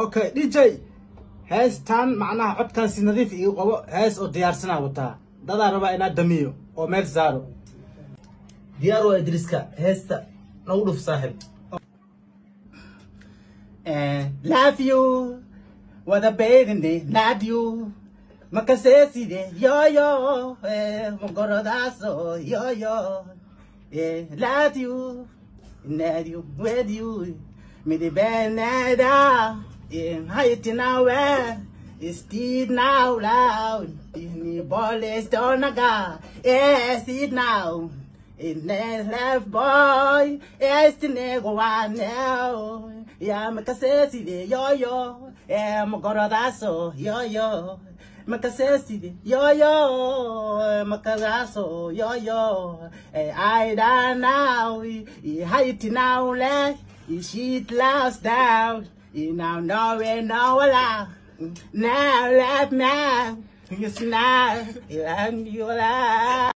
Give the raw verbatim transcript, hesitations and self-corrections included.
Okay, D J heestan macnaha codkaasi nadiif iyo qabo hees oo diyaarsanaa wataa dada raba inaad damiyo oo meel saaro diyaar waa Idiriska heesta nagu dhuf saaxib eh love you what a baby love you makaseside yo yo eh mongorodaso yo yo eh love you love you with you me the benada in height now it's speed now loud in the ball is done aga yes it now in the left boy yes the nego one now yeah makaseside yo yo eh mongorodaso yo yo makaseside yo yo makaraso yo yo eh I don't know height now like sheet last down you now know it now la now let now you smile and you la